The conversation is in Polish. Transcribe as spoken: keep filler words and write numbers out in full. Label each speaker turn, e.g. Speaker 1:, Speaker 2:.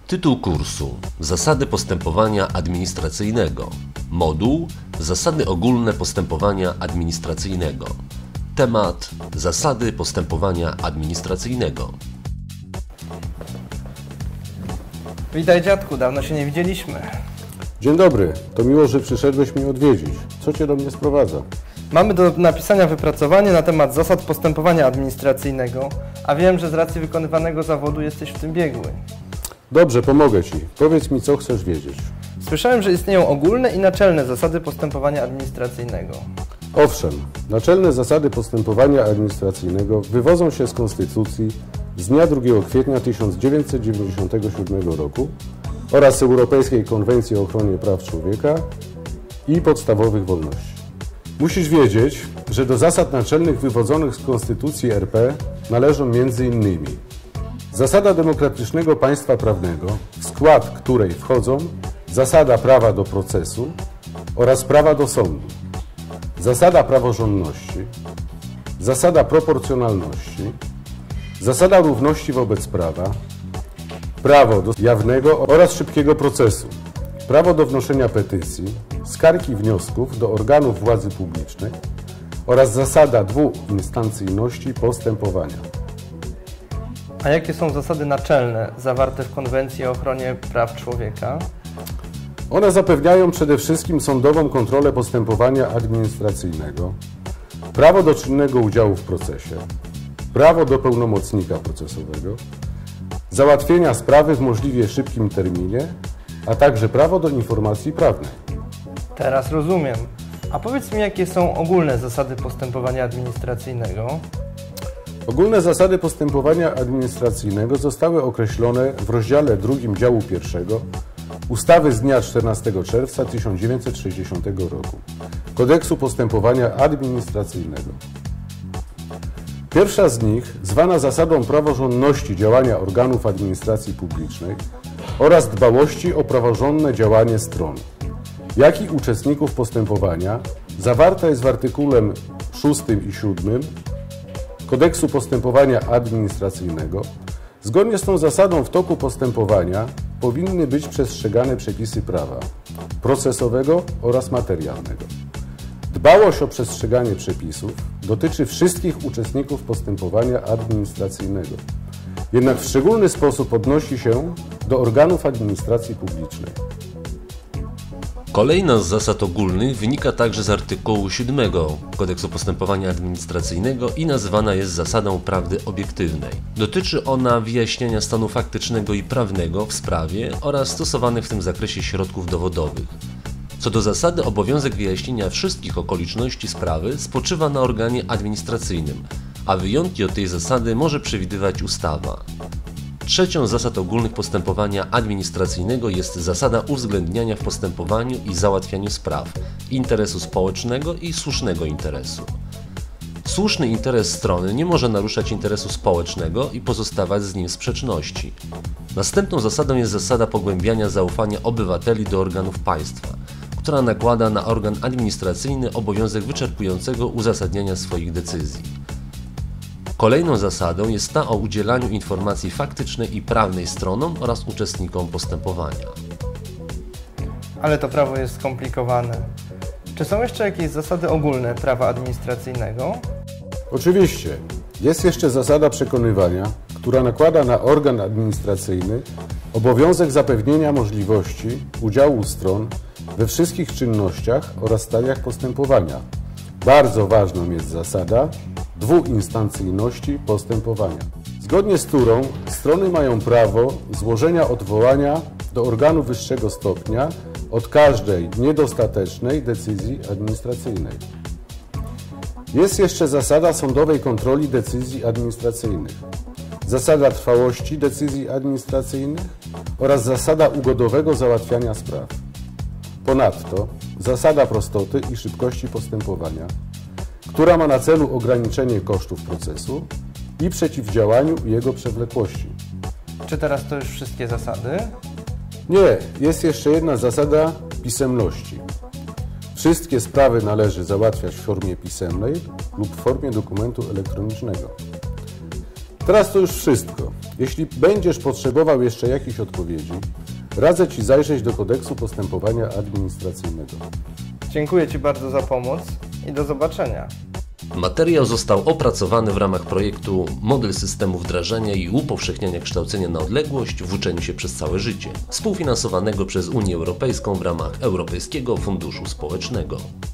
Speaker 1: Tytuł kursu: Zasady postępowania administracyjnego. Moduł: Zasady ogólne postępowania administracyjnego. Temat: Zasady postępowania administracyjnego.
Speaker 2: Witaj, dziadku, dawno się nie widzieliśmy.
Speaker 3: Dzień dobry, to miło, że przyszedłeś mnie odwiedzić. Co cię do mnie sprowadza?
Speaker 2: Mamy do napisania wypracowanie na temat zasad postępowania administracyjnego, a wiem, że z racji wykonywanego zawodu jesteś w tym biegły.
Speaker 3: Dobrze, pomogę ci. Powiedz mi, co chcesz wiedzieć.
Speaker 2: Słyszałem, że istnieją ogólne i naczelne zasady postępowania administracyjnego.
Speaker 3: Owszem, naczelne zasady postępowania administracyjnego wywodzą się z Konstytucji z dnia drugiego kwietnia tysiąc dziewięćset dziewięćdziesiątego siódmego roku oraz Europejskiej Konwencji o ochronie praw człowieka i podstawowych wolności. Musisz wiedzieć, że do zasad naczelnych wywodzonych z Konstytucji R P należą między innymi zasada demokratycznego państwa prawnego, w skład której wchodzą zasada prawa do procesu oraz prawa do sądu, zasada praworządności, zasada proporcjonalności, zasada równości wobec prawa, prawo do jawnego oraz szybkiego procesu, prawo do wnoszenia petycji, skarg i wniosków do organów władzy publicznej oraz zasada dwuinstancyjności postępowania.
Speaker 2: A jakie są zasady naczelne zawarte w Konwencji o ochronie praw człowieka?
Speaker 3: One zapewniają przede wszystkim sądową kontrolę postępowania administracyjnego, prawo do czynnego udziału w procesie, prawo do pełnomocnika procesowego, załatwienia sprawy w możliwie szybkim terminie, a także prawo do informacji prawnej.
Speaker 2: Teraz rozumiem. A powiedz mi, jakie są ogólne zasady postępowania administracyjnego?
Speaker 3: Ogólne zasady postępowania administracyjnego zostały określone w rozdziale drugim działu pierwszego ustawy z dnia czternastego czerwca tysiąc dziewięćset sześćdziesiątego roku Kodeksu postępowania administracyjnego. Pierwsza z nich, zwana zasadą praworządności działania organów administracji publicznej oraz dbałości o praworządne działanie stron, jak i uczestników postępowania, zawarta jest w artykułem szóstym i siódmym Kodeksu postępowania administracyjnego. Zgodnie z tą zasadą w toku postępowania powinny być przestrzegane przepisy prawa procesowego oraz materialnego. Dbałość o przestrzeganie przepisów dotyczy wszystkich uczestników postępowania administracyjnego, jednak w szczególny sposób odnosi się do organów administracji publicznej.
Speaker 1: Kolejna z zasad ogólnych wynika także z artykułu siódmego Kodeksu postępowania administracyjnego i nazywana jest zasadą prawdy obiektywnej. Dotyczy ona wyjaśniania stanu faktycznego i prawnego w sprawie oraz stosowanych w tym zakresie środków dowodowych. Co do zasady, obowiązek wyjaśnienia wszystkich okoliczności sprawy spoczywa na organie administracyjnym, a wyjątki od tej zasady może przewidywać ustawa. Trzecią z zasad ogólnych postępowania administracyjnego jest zasada uwzględniania w postępowaniu i załatwianiu spraw interesu społecznego i słusznego interesu. Słuszny interes strony nie może naruszać interesu społecznego i pozostawać z nim w sprzeczności. Następną zasadą jest zasada pogłębiania zaufania obywateli do organów państwa, która nakłada na organ administracyjny obowiązek wyczerpującego uzasadniania swoich decyzji. Kolejną zasadą jest ta o udzielaniu informacji faktycznej i prawnej stronom oraz uczestnikom postępowania.
Speaker 2: Ale to prawo jest skomplikowane. Czy są jeszcze jakieś zasady ogólne prawa administracyjnego?
Speaker 3: Oczywiście. Jest jeszcze zasada przekonywania, która nakłada na organ administracyjny obowiązek zapewnienia możliwości udziału stron we wszystkich czynnościach oraz stadiach postępowania. Bardzo ważną jest zasada dwuinstancyjności postępowania, zgodnie z którą strony mają prawo złożenia odwołania do organu wyższego stopnia od każdej niedostatecznej decyzji administracyjnej. Jest jeszcze zasada sądowej kontroli decyzji administracyjnych, zasada trwałości decyzji administracyjnych oraz zasada ugodowego załatwiania spraw. Ponadto zasada prostoty i szybkości postępowania, która ma na celu ograniczenie kosztów procesu i przeciwdziałaniu jego przewlekłości.
Speaker 2: Czy teraz to już wszystkie zasady?
Speaker 3: Nie, jest jeszcze jedna zasada pisemności. Wszystkie sprawy należy załatwiać w formie pisemnej lub w formie dokumentu elektronicznego. Teraz to już wszystko. Jeśli będziesz potrzebował jeszcze jakichś odpowiedzi, radzę Ci zajrzeć do kodeksu postępowania administracyjnego.
Speaker 2: Dziękuję Ci bardzo za pomoc i do zobaczenia.
Speaker 1: Materiał został opracowany w ramach projektu Model systemu wdrażania i upowszechniania kształcenia na odległość w uczeniu się przez całe życie, współfinansowanego przez Unię Europejską w ramach Europejskiego Funduszu Społecznego.